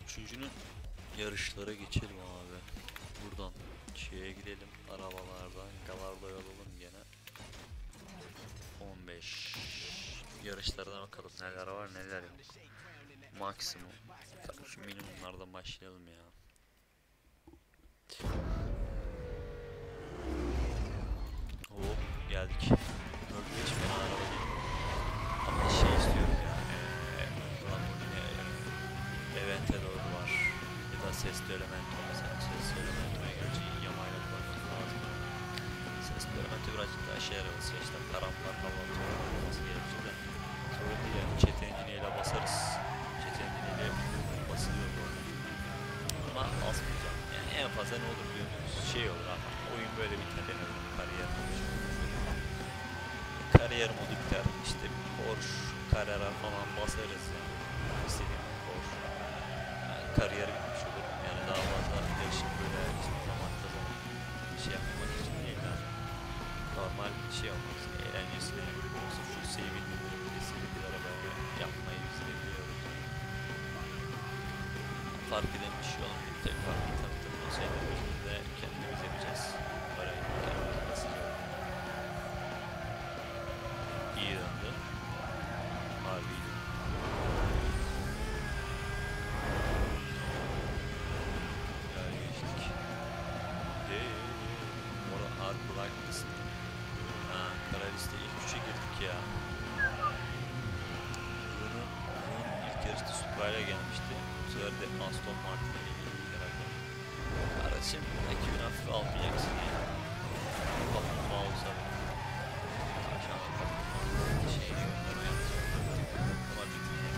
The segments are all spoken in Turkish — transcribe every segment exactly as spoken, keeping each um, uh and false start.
Üçüncünün yarışlara geçelim abi. Buradan şeye gidelim, arabalardan galarda alalım gene. on beş yarışlarına bakalım neler var neler yok. Maksimum. Tabii şu minimumlardan başlayalım ya. Hop geldik. Dört beş fena araba değil. Ama şey istiyorum ya. Ee, Lamborghini Event'e doğru var. Ya da Sesli Elemento mesela. Sesli Elemento'ya gerçi yamayla kullanmak lazım. Sesli Elemento birazcık daha şey arabası. İşte karambar hava olması gerekir de. Sorun değil yani. Çete engine'iyle basarız. Çete engine'iyle basılıyor bu arada. Ama asmayacağım. Yani en fazla ne olur diyorsunuz. Şey olur ama oyun böyle biter en azından kariyer modu. Kariyer modu biter. İşte Porsche, Carrera falan basarız yani. İstediğim Porsche. Yani kariyer bitmiş olur. Yani daha fazla yarışıp böyle işte zaman kazanıp şey yapmak için değil yani. Normal şey olmaz. Eğlencesine yoksa full save edildiğinde birisiyle bir araba yapmayı biz de biliyoruz. Fark eden bir şey olmuyor. Tek farklı tabii tabii o şeyleri biz de kendimiz yapacağız. Parayı kendimiz basacağız. İyi döndü. Harbi iyi. Ya geçtik. Deee. Orada harbi bıraktısın. Ha, kara liste ilk üçe girdik ya. Bunun, bunun ilk yarışta Supra'yla gelmişti. Bu sefer de Aston Martin'e geldik herhalde. Kardeşim, ekibini hafife almayacaksın ya. Kaplumbağa olsa da. Aşağı kaplumbağa şeyi gönderme yapacağım. Ama bitmiyor.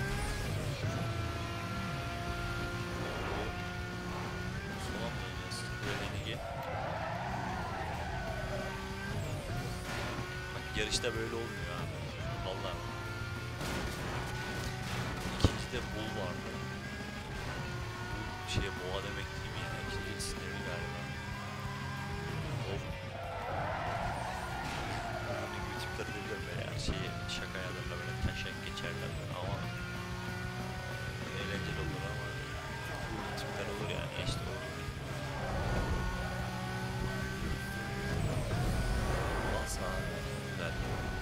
Sola mı döneceğiz? Renegi. Bak yarışta böyle olmuyor ha. Vallahi. İkincide Bull vardı. Bu şeye boğa demek değil mi yani? İkinci sinirli galiba. Hop. Bunun gibi tipleri de biliyorum böyle her şeyi şaka yadarlar böyle taşak geçerler böyle ama eğlenceli olur ama bu tipler olur yani işte olur. Basa güzel.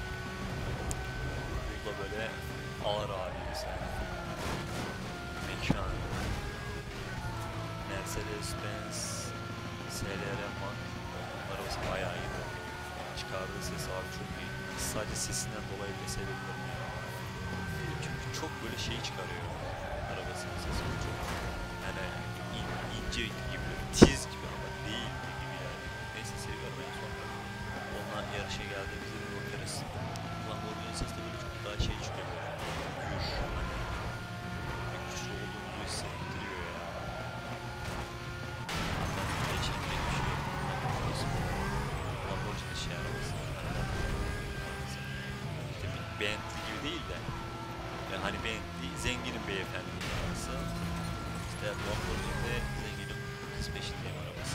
Bu da böyle ağır hali mesela. Mekan. Mercedes-Benz S L R M arabası bayağı iyi. Çıkardığı ses abi çok iyi. Sadece sesinden dolayı bile sevebilirim ya. Çünkü çok böyle şey çıkarıyor. Arabasının sesi çok yani in, ince gibi, tiz gibi ama değil gibi yani. Neyse seviyorum en sonunda. Onunla yarışa geldiğimizde bir bakarız. Lamborghini sesi de böyle çok daha şey çıkıyor. Gür, hani bir güçlü olduğumuzu hissettiriyor ya. Geçecek bir şey yok. Lamborghini şey arabası. İşte bir Bentley gibi değil de yani hani Bentley zenginin beyefendi arabası. İşte Lamborghini'de zenginin kız peşindeyim arabası.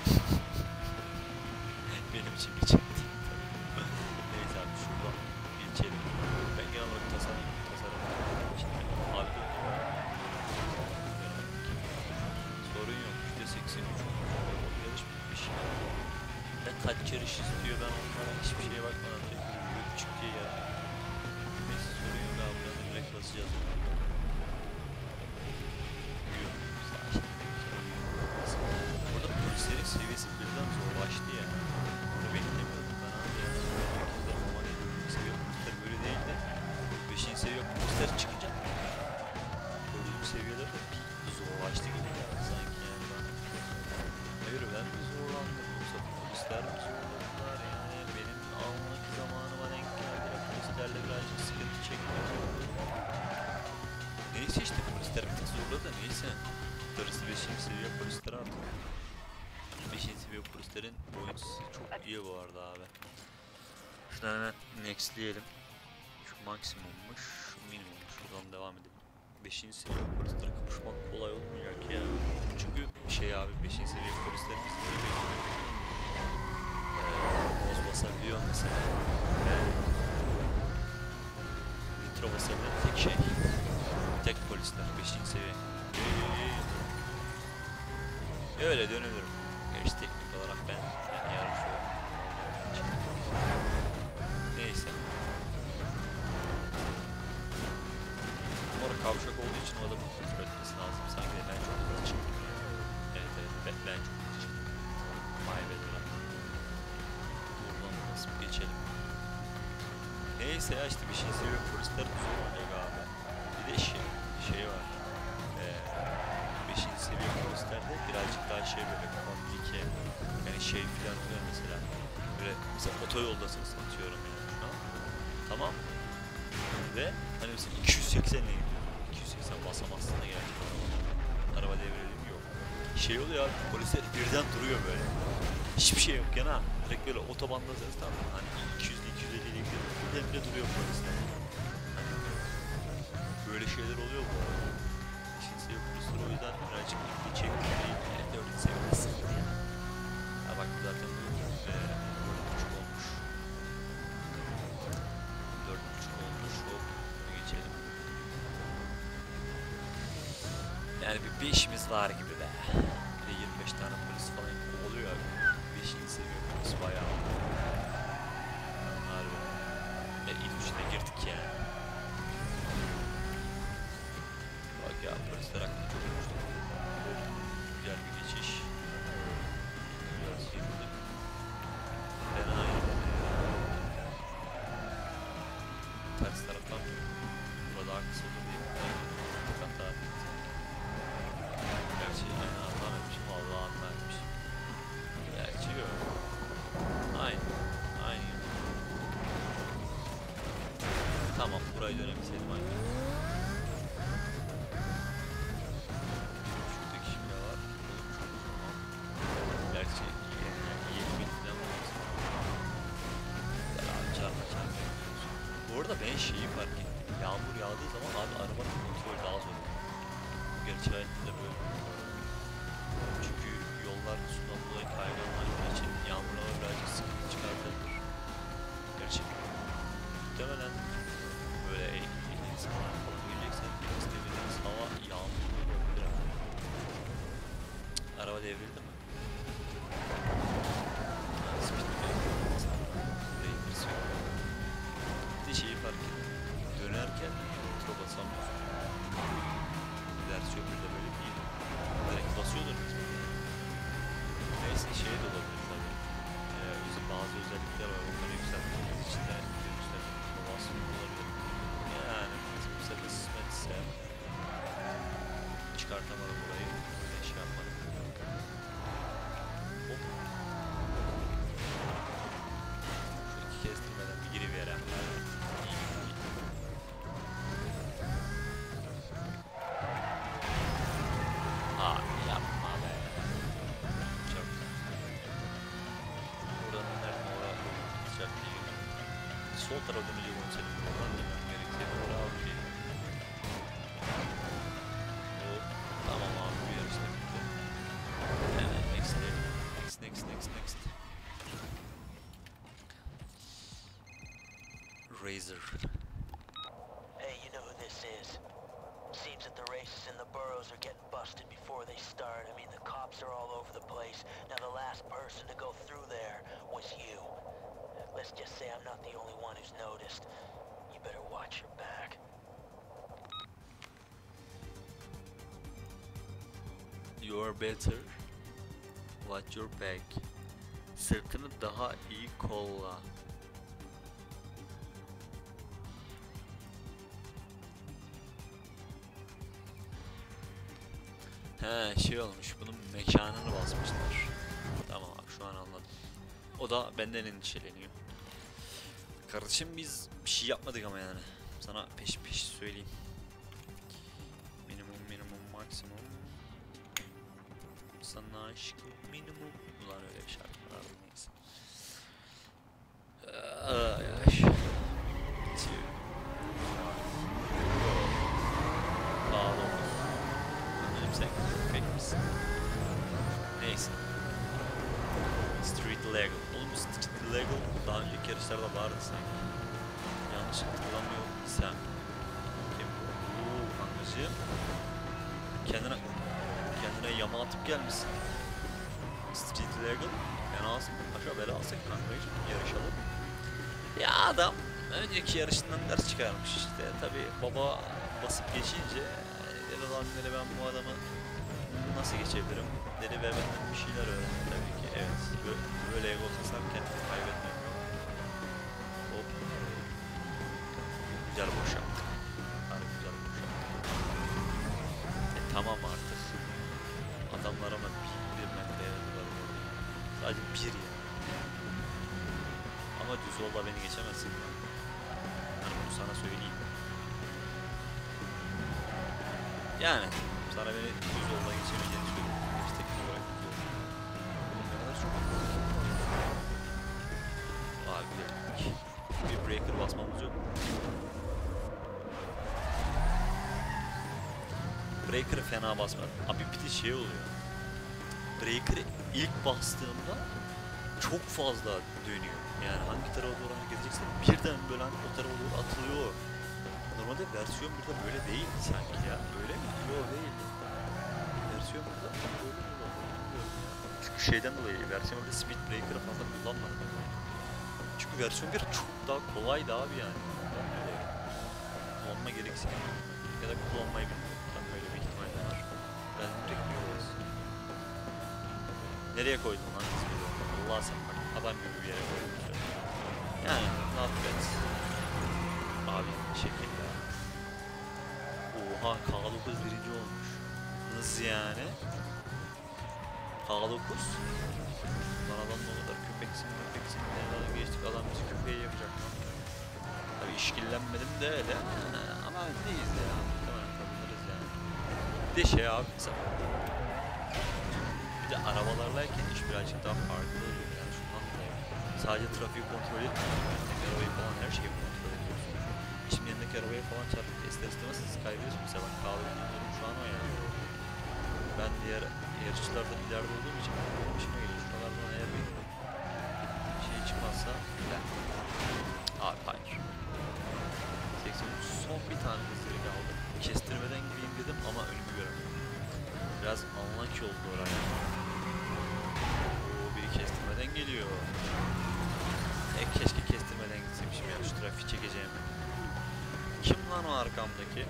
Benim için geçerli değil tabii. Neyse abi şuradan geçelim. Ben genel olarak tasarım tasarım şimdi abi sorun yok. yüzde seksen üç yarış bitmiş. Ya kaç yarış istiyor ben onlara hiçbir şeye bakmadan direkt böyle küçük diye geldim. Neyse sorun yok abi biraz direkt basacağız. Yok. Burada polislerin seviyesi birden zorlaştı ya. Onu beklemiyordum ben abi ya. Herkese normal dördüncü seviye polisler böyle değil de beşinci seviye polisler çıkınca dördüncü seviyeler de bir zorlaştı gibi geldi sanki yani ben. Hayır ben mi zorlandım yoksa polisler mi zorlandılar yani benim almak zamanıma denk geldi ya polislerle birazcık sıkıntı çekmeye. Neyse işte polisler bir tık zorladı da neyse. Darısı beşinci seviye polisler artık. beşinci seviye polislerin oyuncusu çok iyi bu arada abi. Şuradan hemen nextleyelim. Şu maksimummuş, şu minimummuş. Şuradan devam edelim. beşinci seviye polisleri kapışmak kolay olmayacak ya. Çünkü şey abi beşinci seviye polisler bizi böyle bekliyor. Ee, boz basabiliyor mesela. Yani nitro basabilen tek şey. Tek polisler beşinci seviye. Eee, Öyle dönülürüm. Gerçi teknik olarak ben yani yarış neyse. Orada kavşak olduğu için o adamın kontrol etmesi lazım. Sanki de ben çok hızlı çıktım. Evet evet ben, ben çok hızlı çıktım. Maybeller'e. Buradan basıp geçelim. Neyse ya işte bir şey seviyor. Polisler güzel olacak abi. Bir de şey, şey var. Ee, beşinci seviye polislerde birazcık daha şey böyle komplike. Yani şey filan oluyor mesela. Böyle mesela otoyoldasın satıyorum yani şu an. Tamam. Ve hani mesela iki yüz seksen ile gidiyor. iki yüz seksen basamazsın da gerçekten. Araba devrelim yok. Şey oluyor abi, polisler birden duruyor böyle. Hiçbir şey yok yana. Direkt böyle otobanda ses tamam. Hani iki yüz iki yüz elli ile gidiyor. Birden bile duruyor polisler. Hani böyle şeyler oluyor bu arada. İşin seviye polisler o yüzden birazcık ilgi çekmiyor değil. Yani dördüncü seviyesi. Ya bak zaten bu e, dört buçuk olmuş. dört buçuk olmuş. Hop bunu geçelim. Yani bir beşimiz var gibi be. Bir de yirmi beş tane polis falan oluyor abi. beşinci seviye polis bayağı. Harbi. E, ilk üçüne girdik yani. Bak ya polisler hakkında çok konuştuk. Güzel bir geçiş. Biraz girdik. Fena girdik. Ters taraftan burada arkası olur diye. Hatta gerçi aynı anlamamışım. Vallahi anlamamışım. Gerçi yok. Aynı. Aynı. Tamam burayı dönebilseydim aynı. Şuradaki şimdi var. Gerçi yeni bin falan olmasın. Güzel abi çarpma çarpma. Bu arada ben şeyi fark ettim. Yağmur yağdığı zaman abi arabanın kontrolü daha zor. Gerçi hayatta da böyle. Çünkü yollar sudan dolayı kayganlaştığı için yağmurlama birazcık sıkıntı çıkartabilir. Gerçi muhtemelen böyle eğitimli insanlar falan göreceksen istemediğiniz hava yağmurlu olabilir. Araba devrildi mi? Ha, sıkıştı bir de şeyi fark ettim. Dönerken kontrol basamıyorsun. Ders köprüde böyle bir direkt basıyordur bizim. Neyse şey de olabilir tabii. Ee, bizim bazı özellikler var. Onları yükseltmemiz için de dönüşler basmıyor olabilir. Yani mesela kısmetse çıkartamadım burayı. Böyle şey yapmadım. Hop. Şu iki kestirmeden bir giriverem. Abi yapma be. Çok. Buradan nereden oraya sıcak değil. Sol tarafa dönecek onu senin buradan dönmem gerekiyor. Oraya al bir. Hop. Tamam abi bu yarış da bitti. Evet next next next next next. Razor. Hey, you know who this is? Seems that the races in the boroughs are getting busted before they start. I mean, the cops are all over the place. Now, the last person to go through there was you. Let's just say I'm not the only one who's noticed. You better watch your back. You're better. Watch your back. Sırtını daha iyi kolla. He şey olmuş, bunun mekanını basmışlar. Tamam abi şu an anladım. O da benden endişeleniyor. Kardeşim biz bir şey yapmadık ama yani. Sana peş peş söyleyeyim. Minimum minimum maksimum. Sana aşkım minimum. Ulan öyle bir şarkı var neyse. Ay ay. Pahalı oldu. Anladım sen köpek misin? Neyse. Street Legal. Oğlum Street Legal daha önceki yarışlarda vardı sanki. Yanlış hatırlamıyorsam. Kim bu? Ooo kankacığım. Kendine, kendine yama atıp gelmişsin. Street Legal. Fena aşağı bela alsak kankayıcım. Yarışalım. Ya adam önceki yarışından ders çıkarmış işte. Tabi baba basıp geçince dedi lan dedi ben bu adamı nasıl geçebilirim dedi ve benden bir şeyler öğrendi tabii ki. Evet böyle, böyle ego kasar kendini kaybetmem. Hop. Güzel boş yaptık. Harbi güzel boş yaptık. E tamam artık. Adamlar ama bir, bir metre yazdılar orada. Sadece bir ya. Ama düz yolda beni geçemezsin. Yani bunu sana söyleyeyim. Yani sana beni düz yolda geçemeyeceğini söyleyeyim. Hiç teknik olarak düz yolda. Oğlum ne kadar çok. Aa güzel. Bir breaker basmamız yok. Breaker'ı fena basmadım. Abi bir de şey oluyor. Breaker'ı ilk bastığımda çok fazla dönüyor. Yani hangi tarafa doğru hareket edeceksen birden böyle hani o tarafa doğru atılıyor. Normalde versiyon burada böyle değil sanki ya. Öyle mi? Yok değil. Versiyon burada böyle mi? Bilmiyorum ya. Çünkü şeyden dolayı versiyon burada speed breaker'ı fazla kullanmadım. Çünkü versiyon bir çok daha kolaydı abi yani. Kullanma gereksinim ya da kullanmayı bilmiyorum. Tam böyle bir ihtimal var. Ben direkt biliyoruz. Nereye koydun lan ismi? Allah'a sen bak. Adam gibi bir yere koydum. Yani not bad. Abi şekilde. Oha K dokuz birinci olmuş. Nasıl yani? K dokuz. Lan adam ne kadar köpeksin köpeksin. Nereden geçtik adam bizi köpeği yapacak lan. Tabi işkillenmedim de öyle. Ama öndeyiz ya. Tamam yapabiliriz yani. Bir de şey abi mesela. Bir de arabalarlayken iş birazcık daha farklı oluyor yani şundan dolayı. Sadece trafiği kontrol etmiyorsun. Arabayı falan her şeyi kontrol ediyorsun. Şimdi yanındaki arabaya falan çarpıp ister istemez siz kaybediyorsun. Mesela bak kahvenin durum şu an o yani. Ben diğer yarışçılardan ileride olduğum için benim işime geliyor. Şuralardan eğer bir şey çıkmazsa ben. Abi hayır. seksen üç son bir tane hızları kaldı. Kestirmeden gireyim dedim ama önümü göremedim. Biraz unlucky oldu oraya. Oo biri kestirmeden geliyor. E keşke kestirmeden gitseymişim ya şu trafiği çekeceğim. Kim lan o arkamdaki?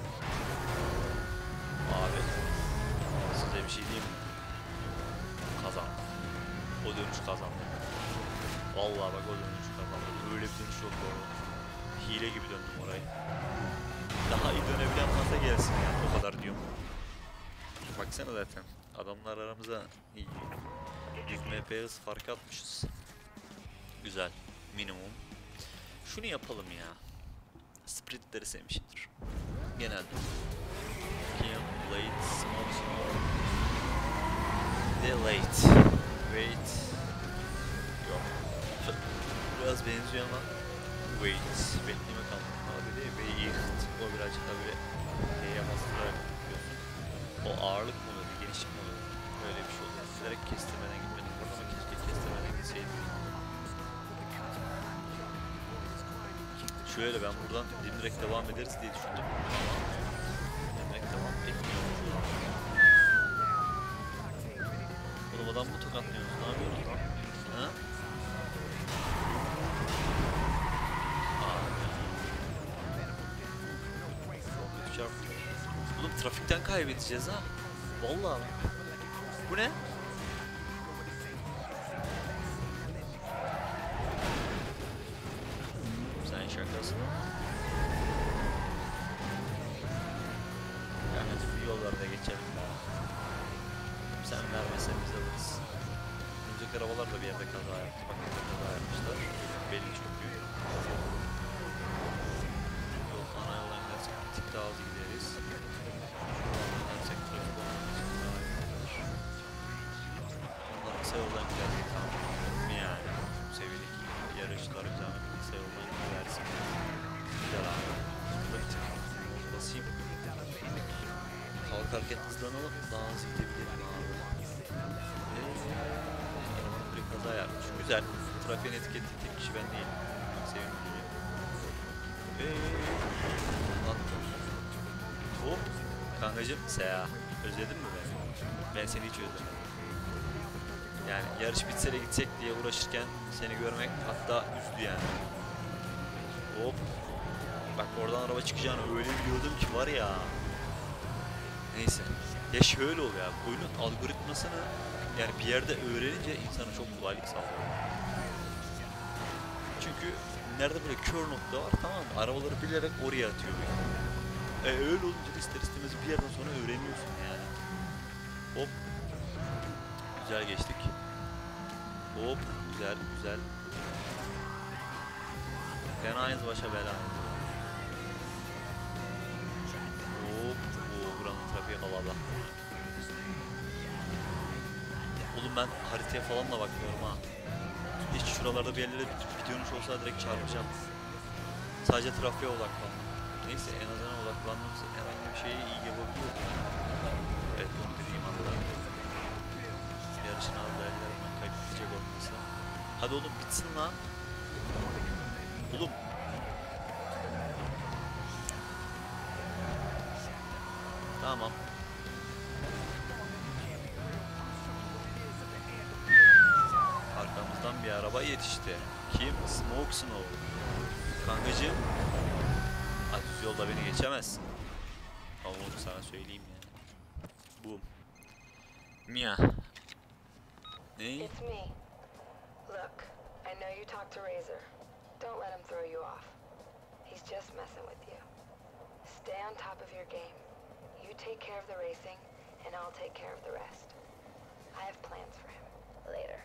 Abi size bir şey diyeyim mi? Kazandım. O dönüş kazandı. Vallahi bak o dönüş kazandı. Öyle bir dönüş yok doğru. Hile gibi döndüm orayı. Daha iyi dönebilen masa gelsin yani o kadar diyorum. Baksana zaten adamlar aramıza yüz M P hız fark atmışız. Güzel minimum. Şunu yapalım ya. Sprintleri sevmişimdir. Genelde. Kim, late, small, small. De late. Wait. Yok. Biraz benziyor ama. Wait. Bekleme kaldı. Abi de wait. O birazcık daha böyle neye bastırarak yapıyorsun. O ağırlık mı oluyor, genişlik mi oluyor? Öyle bir şey oluyor. Direkt kestirmeden gitmedim. Burada keşke kestirmeden gitseydim. Şöyle ben buradan dimdirek devam ederiz diye düşündüm. Dimdirek devam etmiyormuş. Oğlum adam mı tokatlıyorsunuz? Ne yapıyorsunuz lan? Ha? Kötü çarptı. Oğlum trafikten kaybedeceğiz ha. Vallahi bak. Bu ne? Sen şakasın. Yani şu yollarda geçelim daha. Sen vermesen biz alırız. Önceki arabalar da bir yerde kaza yaptı. Bak burada kaza yapmışlar. Belli çok büyük. Yol ana yoldan gidersek bir tık daha hızlı gideriz. Gidersek trafik olmak için daha iyi olur. Onlar kısa yoldan gidersek tamam. Yani bu seviyedeki yarışçılar güzel bir kısa yoldan gidersin. Güzel abi. Basayım. Kalkarken hızlanalım. Daha hızlı gidebilirim abi. Arabanın bir kaza yapmış. Güzel. Trafiğin etiketli tek kişi ben değilim. Sevimli. Eee. Hop. Kankacım Seha. Özledin mi beni? Ben seni hiç özlemedim. Yani yarış bitse de gitsek diye uğraşırken seni görmek hatta üzdü yani. Hop. Bak oradan araba çıkacağını öyle biliyordum ki var ya. Neyse. Ya şöyle oluyor ya. Oyunun algoritmasını yani bir yerde öğrenince insana çok kolaylık sağlıyor. Çünkü nerede böyle kör nokta var, tamam mı? Arabaları bilerek oraya atıyor. E öyle olunca da ister istemez bir yerden sonra öğreniyorsun yani. Hop. Güzel geçtik. Hop. Güzel güzel. Fenayız başa bela. Hop. Oo, buranın trafiği havada. Oğlum ben haritaya falan da bakmıyorum ha. Hiç şuralarda bir yerlere bir dönüş olsa direkt çarpacağım. Sadece trafiğe odaklandım. Neyse en azından odaklandığımız herhangi bir şeyi iyi yapabiliyoruz. Evet onu dediğim anda. Yarışın adaylarından kaybedecek olması. Hadi oğlum bitsin lan. Oğlum. Tamam. Arkamızdan bir araba yetişti. Kim? Smoke Snow. Kankacığım. Hadi düz yolda beni geçemezsin. Ama onu sana söyleyeyim yani. Boom. Mia. Ne? It's me. Look, I know you talked to Razor. Don't let him throw you off. He's just messing with you. Stay on top of your game. You take care of the racing, and I'll take care of the rest. I have plans for him. Later.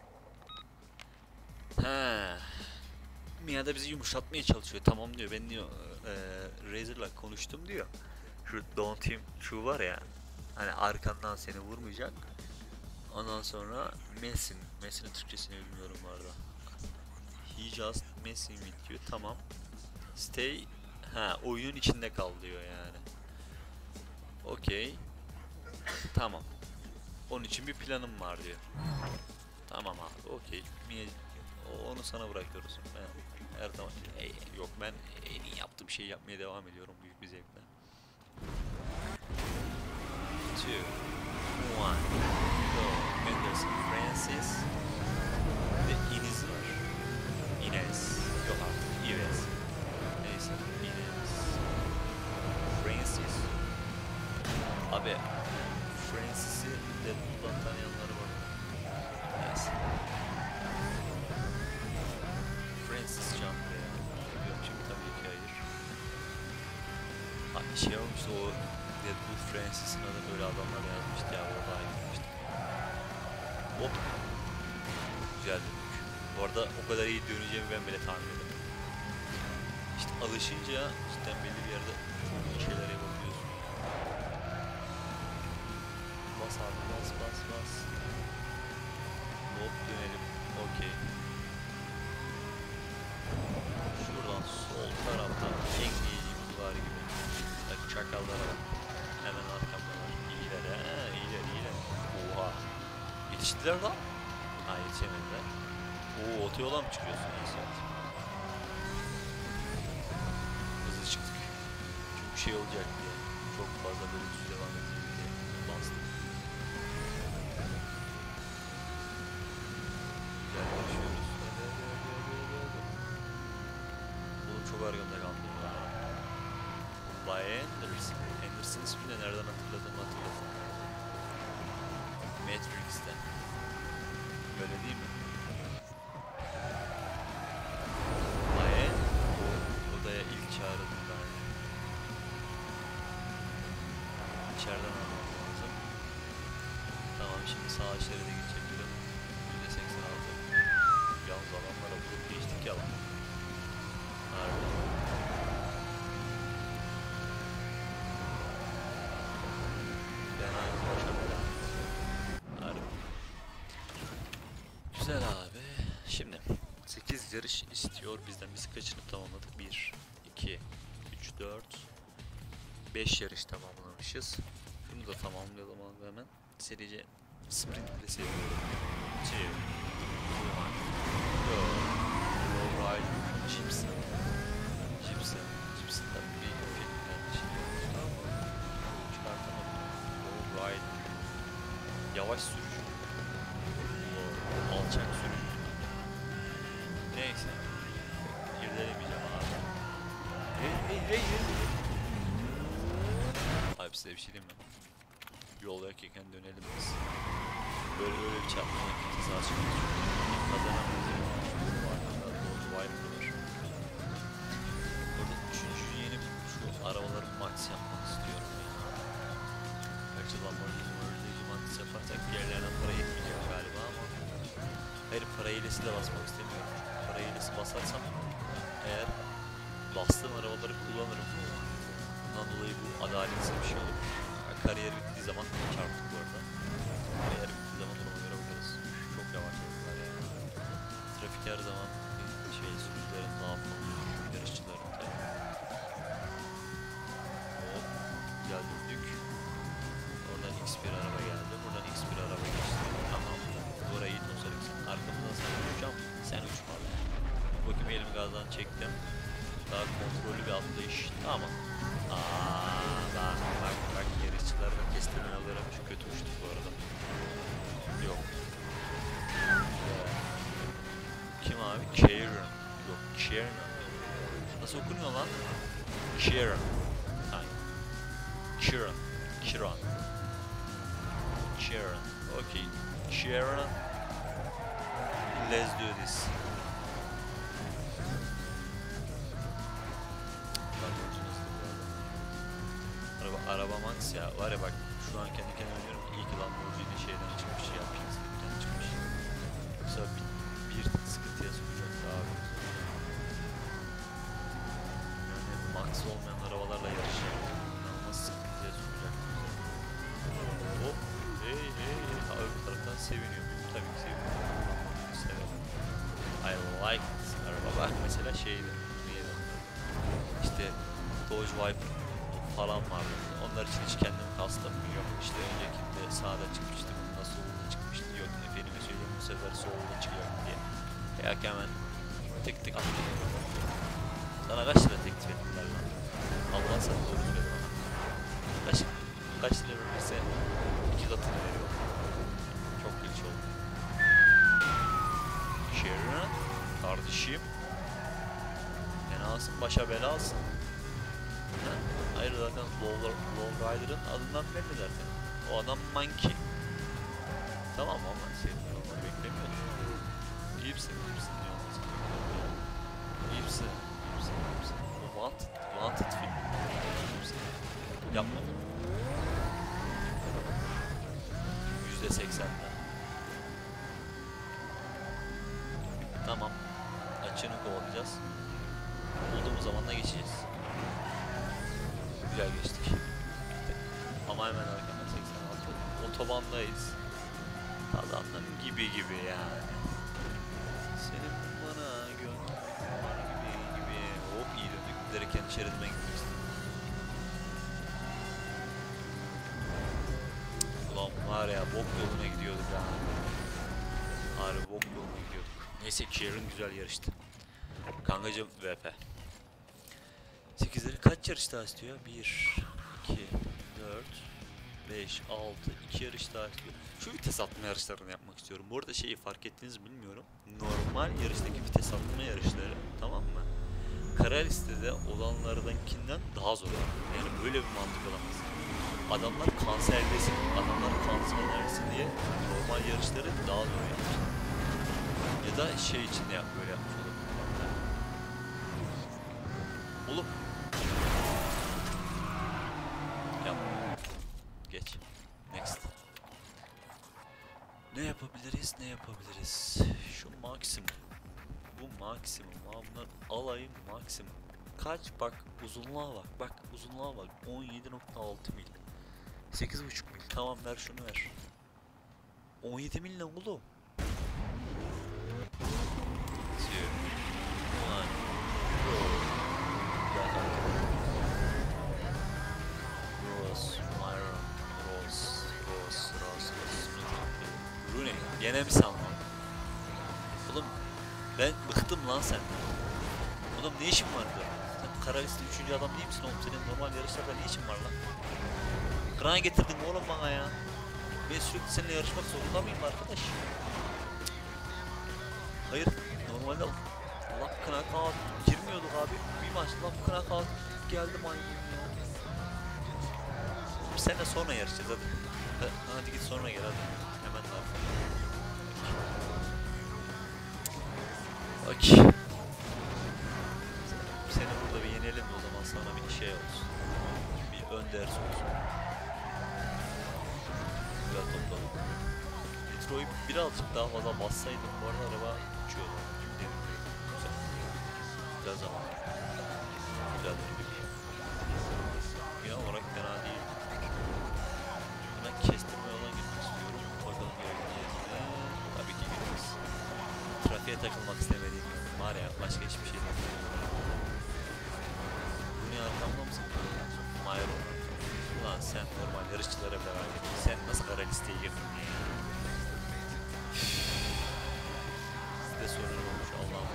Ha. Mia da bizi yumuşatmaya çalışıyor. Tamam diyor. Ben diyor e, Razor'la konuştum diyor. Şu Don't Him şu var ya. Hani arkandan seni vurmayacak. Ondan sonra Messin. Messin'in Türkçesini bilmiyorum bu arada. He just messing with you. Tamam. Stay. Ha, oyunun içinde kal diyor yani. Okey. Tamam. Onun için bir planım var diyor. Tamam abi. Okey. Onu sana bırakıyoruz. Ben her zaman e, yok ben en iyi yaptığım şeyi yapmaya devam ediyorum büyük bir zevkle. Two, one, go. Anderson, Francis ve Ines var. Ines. Yok artık. Ines. Neyse. Ines. Francis. Abi Francis'i Deadpool'dan tanıyanları var. Neyse. Francis Can buraya. Biliyorum şimdi tabii ki hayır. Ha şey olmuştu o Deadpool Francis'in adı böyle adamlar yazmıştı ya orada ayrılmıştı. Hop. Güzel dönük. Bu arada o kadar iyi döneceğimi ben bile tahmin edemedim. İşte alışınca cidden belli bir yerde çok iyi şeyler yapabiliyorsun. Bas abi bas bas bas. Hop dönelim. Okey. Şuradan sol taraftan en iyicimiz var gibi. Bak çakallara bak. Hemen arkamdalar. İyiler he, iyiler iyiler. Oha. Yetiştiler lan. Ha yetişemediler. Oo otoyola mı çıkıyorsun? Neyse. Hızlı çıktık. Çünkü şey olacak diye. Çok fazla böyle düz devam edecek diye. Bastım. Güzel yaşıyoruz. Çok arkamda kaldım ya. Bay Anderson. Anderson ismini de nereden hatırladığımı hatırladım. Matrix'ten. Böyle değil mi? Bay o odaya ilk çağrıldım ben. İçeriden almam lazım. Tamam şimdi sağ şeride geçebilirim. yüzde seksen altı. Yalnız alanlara bulup geçtik ya lan. Harbi. Fenayız başa bela. Harbi. Güzel abi. Şimdi sekiz yarış istiyor bizden. Biz kaçını tamamladık? bir, iki, üç, dört, beş yarış tamamlamışız. Şunu da tamamlayalım abi hemen. Serice sprint ile seviyorum. iki, bir, go. Go right. Chipsen. Chipsen. Chipsen tabii bir filmden şey olmuştu ama çıkartamadım. Go right. Yavaş sürücü. Go size bir şey diyeyim mi? Yol yakırken dönelim biz. Böyle böyle bir çarpma makinesi sağ çıkıyor. Kazanamayız ya. Bu arkada Dodge Viper var. Burada üçüncü yeni şu arabaları max yapmak istiyorum ya. Gerçi Lamborghini Mercedes max yaparsak diğerlerden para yetmeyecek galiba ama hayır, para hilesi de basmak istemiyorum. Para hilesi basarsam eğer bastığım arabaları kullanırım. Bundan dolayı bu adaletsiz bir şey olur. Yani kariyer bittiği zaman çarptık bu arada. Kariyer bittiği zaman ona göre bakarız. Çok yavaş oldular ya. Trafik her zaman şey sürücülerin daha fazla, yarışçıların tabii. Hop, güzel döndük. Oradan X bir araba geldi. Buradan X bir araba geçti. Tamam. Orayı tosarak sen. Arkamdan sen uçacağım. Sen uçma. Bakayım, elimi gazdan çektim. Daha kontrollü bir atlayış. Tamam. Aaa bak bak bak yarışçılarda kestirme yollarım şu kötü uçtu bu arada. Yok. Ee, kim abi? Kieran. Yok, Kieran. Nasıl okunuyor lan? Kieran. Hayır. Kieran. Kieran. Kieran. Okay. Kieran. Let's do this. Araba, araba max ya. Var ya bak, şu an kendi kendime diyorum ki iyi ki Lamborghini şeyden çıkmış ya. Pink'den çıkmış. Yoksa bir, bir sıkıntıya sokacaktı abi. Yani max olmayan arabalarla yarışacak. İnanılmaz sıkıntıya sokacaktı. Hop. Hey hey hey. Ha, öbür taraftan seviniyor muyum? Tabii ki seviniyorum. Lamborghini severim. I like this araba. Bak mesela şeydi. Neydi onlar? İşte Dodge Viper falan vardı. Onlar için hiç kendim kastım yok. İşte öncekinde sağda çıkmıştı, bunda solda çıkmıştı. Yok efendime söyleyeyim, bu sefer solda çıkıyor diye. Ya hemen tık tık attım. Sana kaç lira teklif ettiler lan? Allah sana doğru söyle bana. Kaç, kaç lira verirse iki katını veriyor. Çok gülüş oldu. Sharon, kardeşim. Fenasın, başa belasın. Hayır, zaten Lowrider'ın adından belli zaten. O adam monkey. Tamam ama senin olmanı beklemiyordum. İyipsin, iyipsin diyor olmasın. İyipsin, iyipsin, iyipsin. O Wanted, Wanted film. İyipsin. Yapma. yüzde seksenden. Tamam. Açığını kovalayacağız. Bulduğumuz zaman da geçeceğiz. Güzel geçtik. Ama hemen arkamda seksen altı. Otobandayız. Kazandım gibi gibi yani. Senin bana gönlün var gibi gibi. Hop, iyi döndük. Direkt kendi şeridime gitmek istedim. Ulan var ya, bok yoluna gidiyorduk ha. Harbi bok yoluna gidiyorduk. Neyse ki Sharon güzel yarıştı. Kankacım V P. sekizleri kaç yarış daha istiyor? bir, iki, dört, beş, altı, iki yarış daha istiyor. Şu vites atma yarışlarını yapmak istiyorum. Bu arada şeyi fark ettiniz mi bilmiyorum. Normal yarıştaki vites atma yarışları, tamam mı? Kara listede olanlardankinden daha zor. Yani böyle bir mantık olamaz. Adamlar kanserlesin, adamlar kanserlersin diye normal yarışları daha zor yapmış. Ya da şey için de yap, böyle yapmış olur. Oğlum. Yapma. Geç. Next. Ne yapabiliriz, ne yapabiliriz? Şu maksimum. Bu maksimum. Bunlar alayım maksimum. Kaç? Bak uzunluğa bak. Bak uzunluğa bak. on yedi nokta altı mil. sekiz buçuk mil. Tamam, ver şunu ver. on yedi mil ne oğlum? Two. One. Go. Rose, Myron, Rose, Rose, Rose, Rose, Rooney, gene mi sandın? Oğlum ben bıktım lan senden. Oğlum ne işin var burada? Sen kara liste üçüncü adam değil misin oğlum? Senin normal yarışlarda ne işin var lan? Kıran getirdin oğlum bana ya. Ben sürekli seninle yarışmak zorunda mıyım arkadaş? Hayır, normalde Allah kına kağıt girmiyorduk abi. Bir maç Allah kına kağıt geldi manyağım ya. seninle sonra yarışacağız hadi. Hadi, hadi git sonra gel hadi. Hemen daha. Okey. Seni burada bir yenelim o zaman sana bir şey olsun. Bir ön ders olsun. Güzel topladım. Nitro'yu birazcık daha fazla bassaydım bu arada araba uçuyordu. Güzel. Güzel zaman. Güzel döndük. Genel olarak fena değil. Ben kestirme yoldan gitmek istiyorum. Bakalım gerektiği tabii ki gideriz. Trafiğe takılmak istemediğim var ya, başka hiçbir şey değil. Bu ne, arkamda mısın? Mayro. Ulan sen normal yarışçılara bile var. Sen nasıl kara listeye girdin ya? Sizde sorun olmuş Allah'ım.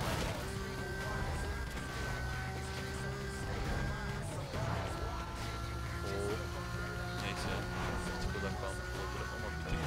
Oo. Neyse. Bir tık odaklanmış olabilir ama bir tık.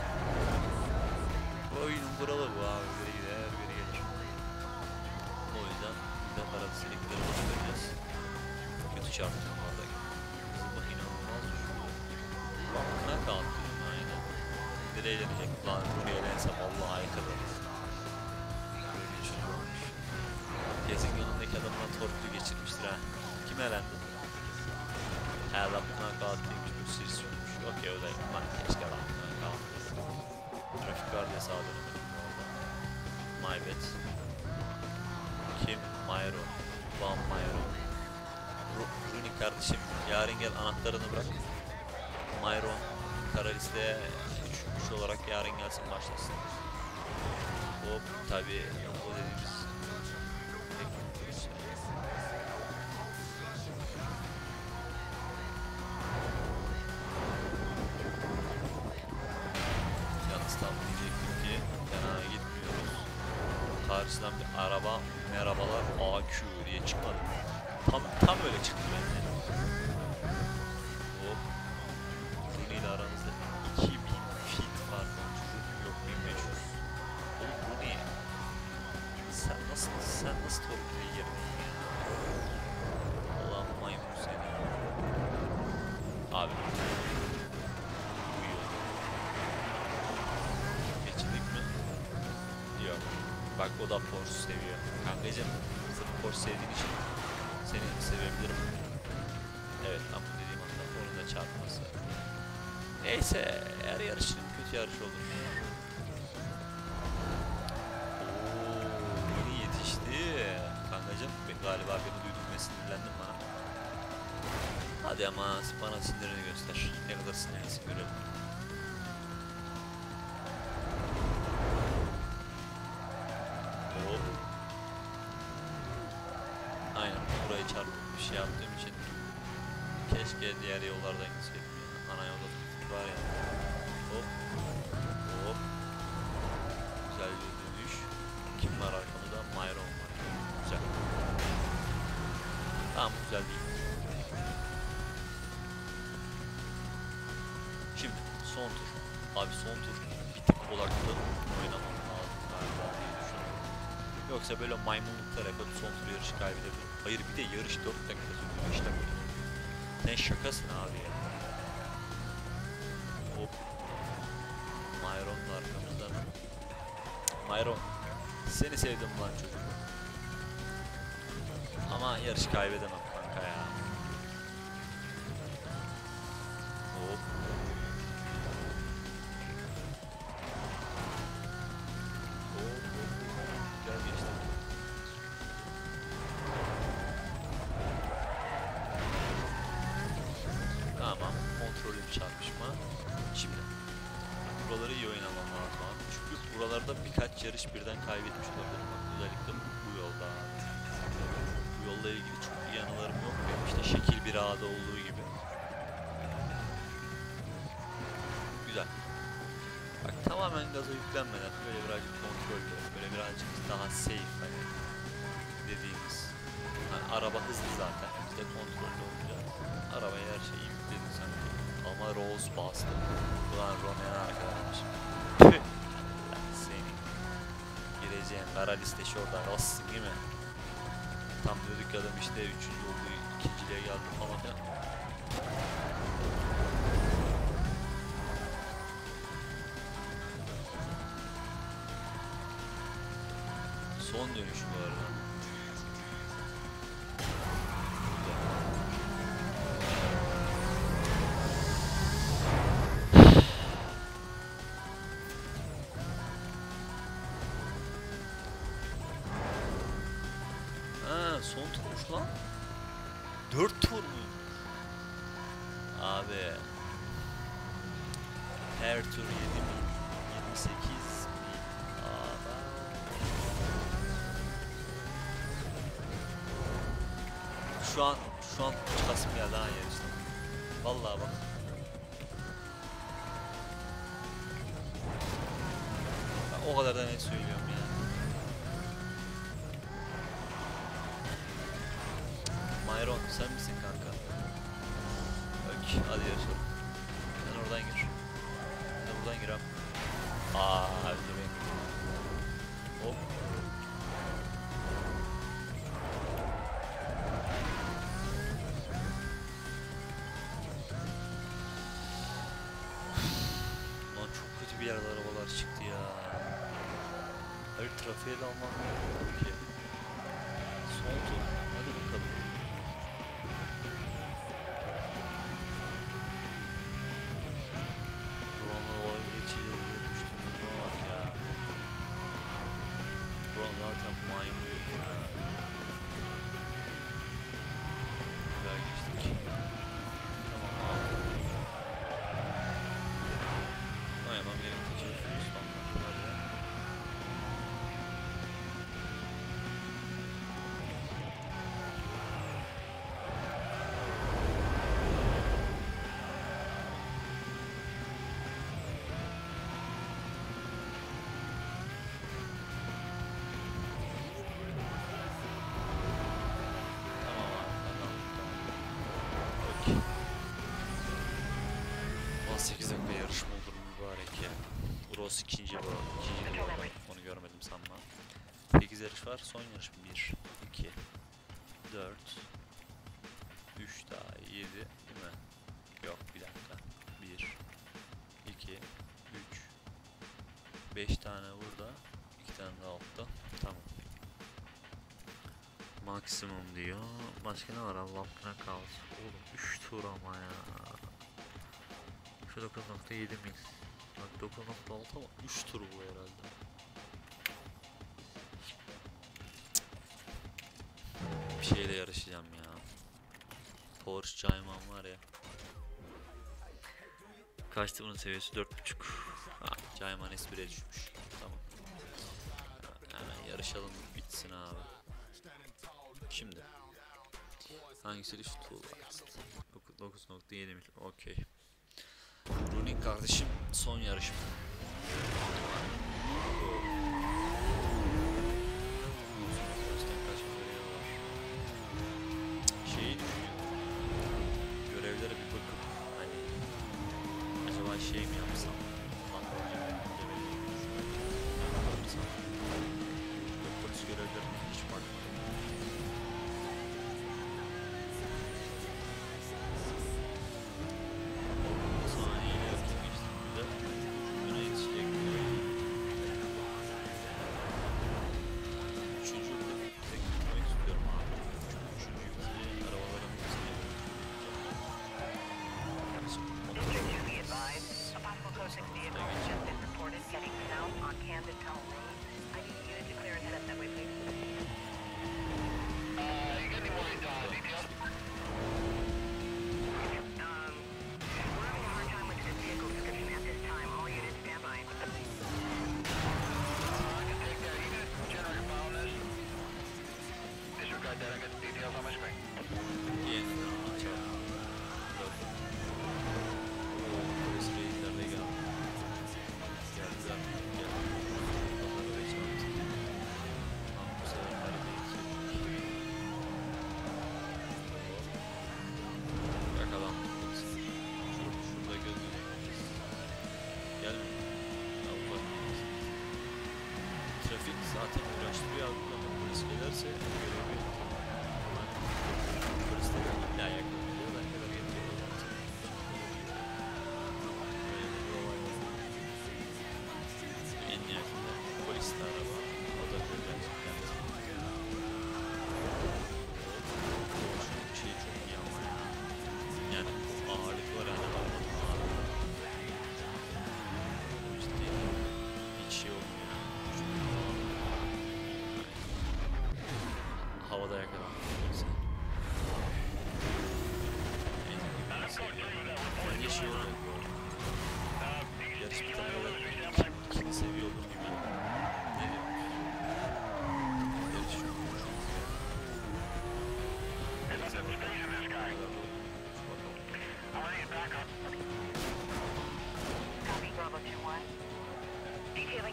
Bu oyunun buralı bu abi. Biri gider, biri gelir. O yüzden bir de para silikleri bakacağız. Kötü çarptım orada. Bak inanılmaz düşüyor. Bak ne kaldı aynen. Nereye eğlenecek? Lan buraya eğlensem vallahi aykırı. Böyle bir şey olmuş. Kesin yanındaki adamdan torpilü geçirmiştir ha. Kim elendi? He lan buna kalktıymış, bu sirsi olmuş. Okey o da lan keşke lan buna kalktı. Trafik var diye sağa dönemedim bu arada. My bad. Kim? Mayro. Van Mayro. Runi kardeşim yarın gel anahtarını bırak. Mayron kara listeye üç olarak yarın gelsin başlasın. Hop tabi o dediğimiz yalnız tam diyecektim ki fena gitmiyoruz. Karşıdan bir araba merhabalar A Q diye çıkmadı. Tam tam öyle çıktı bence. Hop. Runi ile aranızda iki bin feet var. Yok bin beş yüz. Oğlum Runi. Sen nasıl sen nasıl torpile girdin ya? Ulan maymun seni. Abi. Uyuyor. Geçildik mi? Yok. Bak o da Porsche seviyor. Kankacım sırf Porsche sevdiğin için seni sevebilirim. Evet ama dediğim anda onun da çarpması. Neyse her yarışın kötü yarış olur. Ooo yeni yetişti. Kankacım ben galiba beni duydum ve sinirlendim bana. Hadi ama bana sinirini göster. Ne kadar sinirlisin görelim. Hop. Aynen burayı çarpıp bir şey yaptığım için keşke diğer yollardan gitseydim. Ana yolda trafik var ya. Hop. Hop. Güzel bir dönüş. Kim var arkamızda? Mayron var. Güzel. Tamam güzel değil. Şimdi son tur. Abi son tur bir tık odaklı oynamam lazım galiba diye düşünüyorum. Yoksa böyle maymunluklar yapıp son tur yarışı kaybedebilirim. Hayır bir de yarış dört dakika sürüyor. beş dakika. Sen şakasın abi ya. Hop. Mayron da arkamızda. Mayron. Seni sevdim lan çocuk. Ama yarış kaybedemem kanka ya. Hop. Hop hop. Gel geçtim. Tamam. Kontrollü bir çarpışma. Şimdi. Buraları iyi oynamam lazım abi. Çünkü buralarda birkaç yarış birden kaybetmiş olabilirim. Özellikle bu yolda. Bu yolla ilgili çok iyi anılarım yok. Benim işte şekil bir ağda olduğu gibi. Güzel. Bak tamamen gaza yüklenmeden böyle birazcık kontrollü, böyle birazcık daha safe hani dediğimiz. Hani araba hızlı zaten. Biz de kontrollü olacağız. Arabaya her şeyi yükledin sen. Ama Rose bastı. Ulan Roman arkadaşım. Senin gireceğin kara liste şurada Rossi değil mi? Tam dedik adam işte üçüncü oldu, ikinciliğe geldi falan ya. Son dönüş bu arada. Ha, son turmuş lan. Dört tur mu? Abi. Her tur yedi bin. yirmi sekiz bin. Aa, şu an şu an çıkasım geldi ha yarıştan. Vallahi bak. Ben o kadar da net söylüyorum ya. Myron sen misin kanka? Ök, hadi yarışalım. Sen oradan gir. Sen buradan gir abi. Aa, öldü beni. Hop. Lan çok kötü bir yerde arabalar çıktı ya. Hayır, trafiğe de almam yok ki. Son tur. Hadi bakalım. Buranın olayı geçiyor. Düştüm. Buna bak ya. Buranın zaten maymun yok ya. Güzel geçtik. Tamam abi. Oynamam gerektiği için İstanbul'da ya. Tamam abi, tamam, tamam. Okey. on sekiz dakika yarışma olur mübarek ya. Uros ikinci bu. İkinci bu arada. Onu görmedim sanma. sekiz yarış var. Son yarış bir, iki, dört, üç daha yedi değil mi? Yok, bir dakika. bir, iki, üç, beş tane burada. iki tane de altta. Tamam. Maksimum diyor. Başka ne var Allah aşkına kalsın. Oğlum üç tur ama ya. Şu dokuz nokta yedi mil. Bak dokuz nokta altı ama üç tur bu herhalde. Bir şeyle yarışacağım ya. Porsche Cayman var ya. Kaçtı bunun seviyesi? dört buçuk. Ha, Cayman S bire düşmüş. Tamam. Hemen yarışalım bitsin abi. Şimdi. Hangisi düştü? dokuz nokta yedi mil. Okey. Runik kardeşim son yarışım. Şeyi düşünüyorum. Görevlere bir bakıp hani acaba şey mi yapsam? Ondan önce yapsam. Polis görevlerine hiç bakmadım. Saniyeyle yakın geçtiğimde öne yetişecek. Üçüncü bir de tek gitmek istiyorum abi. Üçüncü bizi arabaların hepsini yeniden açalım. Polis reisler de geldi. Geldiler. Geldi. Onları ve çarptı. Ama bu sefer neredeyse. Yakalandık polis. Şurada, şurada gözünü yiyeceğiz. Gelme. Allah korusun. Trafik zaten uğraştırıyor abi. Ama polis gelirse görevi polis de illa yakalanıyor. Ben kadar getiriyor. Böyle bir olay var. En yakında polis de araba. O da böyle kendisi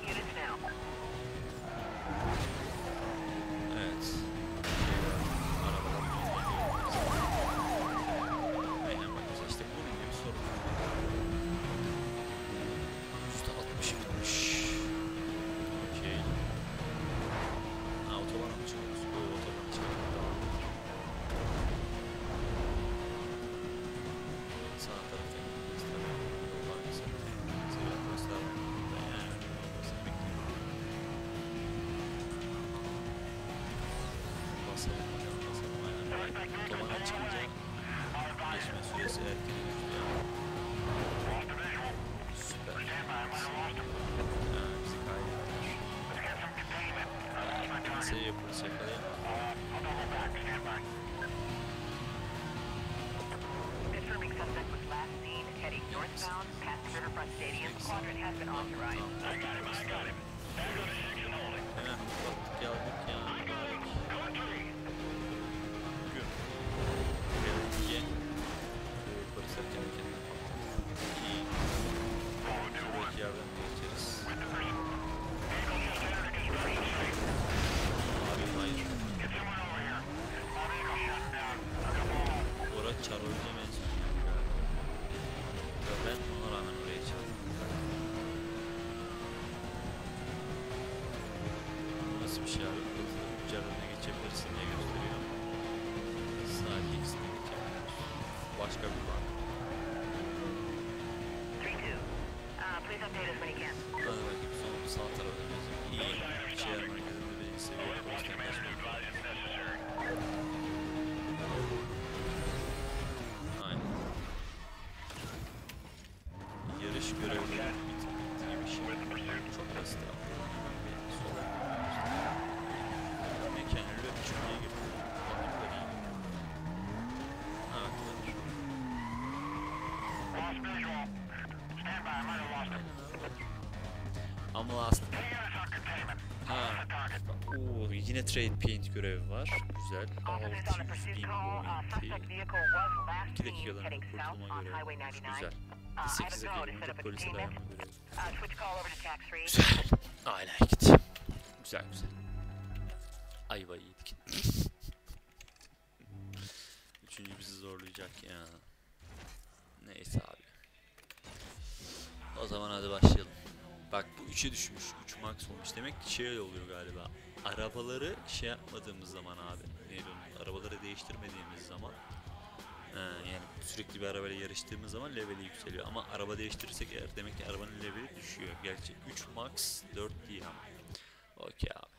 units now. Evet. Arabalar aynen bak işte bunun gibi sorun. yüzde altmış bitmiş. Okey. Ha, otobana mı çıkıyoruz? Oo, otobana çıkıyoruz. Sağ tarafta gitmemiz tabii. Yollar mesela. Seviye postlar. Ben yani olmasını bekliyorum. Basalım bakalım basalım aynen. Otobana çıkınca geçme süresi erken geçiyor. Süper. Ha, bizi kaydettiler. Nasıl yapıyoruz yakalayalım. Confirming suspect was last seen heading northbound past Riverfront Stadium. Quadrant has been authorized. Hemen baktık geldik ya. Bugün belediye polis erken erken iyi. Belki yardım geçeriz. Abi hayır. Orada çarpıcı benziyor. Ben ona rağmen oraya çarptım. Nasıl bir şey abi? Canına geçebilirsin diye gösteriyor. Sadece ikisini geçebiliyoruz. Başka bir var. three two. Uh, please update us when you can. Hadi bakayım son sağ tarafa dönüyoruz. İyi. Şehir merkezinde birinci seviye polisten kaçmak. Aynen. Yarış görevleri bittiği bir şey. Çok basit abi. Sola mekanıyla üçüncüye girdim. Anlıkları iyi. Ha, ama last. Ha. Oo, yine trade paint görevi var. Güzel. altı yüz bin pointi. iki dakikalarında kurtulma görevi var. Güzel. sekiz dakikalarında polise dayanma görevi. Güzel. Aynen gitti. Güzel güzel. Ayva yedik. Üçüncü bizi zorlayacak ya. Neyse abi. O zaman hadi başlayalım. Bak bu üçe düşmüş. üç max olmuş. Demek ki şey oluyor galiba. Arabaları şey yapmadığımız zaman abi. Neydi onun? Arabaları değiştirmediğimiz zaman. Ee, yani sürekli bir arabayla yarıştığımız zaman leveli yükseliyor. Ama araba değiştirirsek eğer demek ki arabanın leveli düşüyor. Gerçi üç max dört değil ama. Okey abi.